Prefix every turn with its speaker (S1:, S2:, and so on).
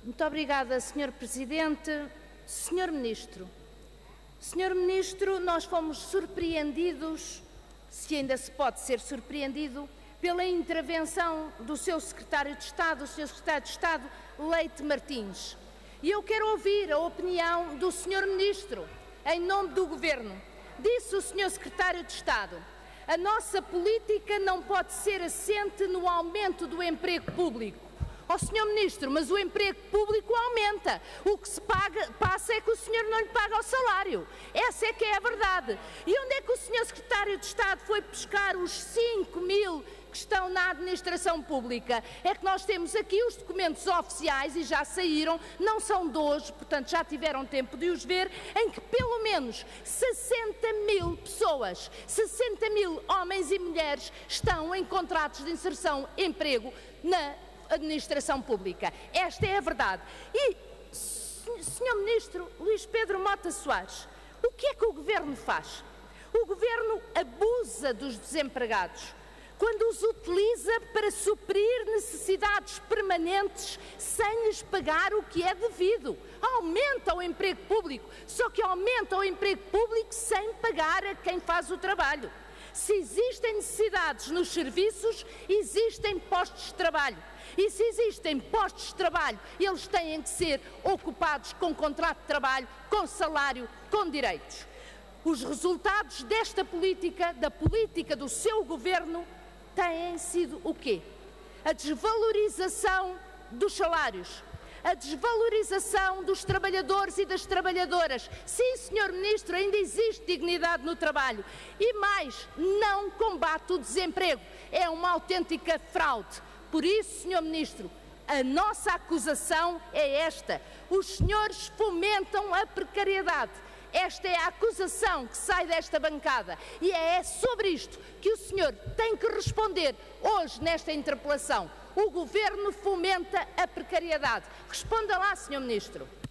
S1: Muito obrigada, Sr. Presidente. Sr. Ministro, nós fomos surpreendidos, se ainda se pode ser surpreendido, pela intervenção do seu Secretário de Estado, o Sr. Secretário de Estado, Leite Martins. E eu quero ouvir a opinião do Sr. Ministro, em nome do Governo. Disse o Sr. Secretário de Estado: a nossa política não pode ser assente no aumento do emprego público. Ó Sr. Ministro, mas o emprego público aumenta. O que se passa é que o senhor não lhe paga o salário. Essa é que é a verdade. E onde é que o Sr. Secretário de Estado foi buscar os 5.000 que estão na administração pública? É que nós temos aqui os documentos oficiais, e já saíram, não são de hoje, portanto já tiveram tempo de os ver, em que pelo menos 60.000 pessoas, 60.000 homens e mulheres estão em contratos de inserção emprego na administração pública. Esta é a verdade. E, Sr. Ministro Luís Pedro Mota Soares, o que é que o Governo faz? O Governo abusa dos desempregados quando os utiliza para suprir necessidades permanentes sem lhes pagar o que é devido. Aumenta o emprego público, só que aumenta o emprego público sem pagar a quem faz o trabalho. Se existem necessidades nos serviços, existem postos de trabalho. E se existem postos de trabalho, eles têm que ser ocupados com contrato de trabalho, com salário, com direitos. Os resultados desta política, da política do seu Governo, têm sido o quê? A desvalorização dos salários, a desvalorização dos trabalhadores e das trabalhadoras. Sim, Sr. Ministro, ainda existe dignidade no trabalho. E mais, não combate o desemprego. É uma autêntica fraude. Por isso, Sr. Ministro, a nossa acusação é esta: os senhores fomentam a precariedade. Esta é a acusação que sai desta bancada, e é sobre isto que o senhor tem que responder hoje nesta interpelação. O Governo fomenta a precariedade. Responda lá, Sr. Ministro.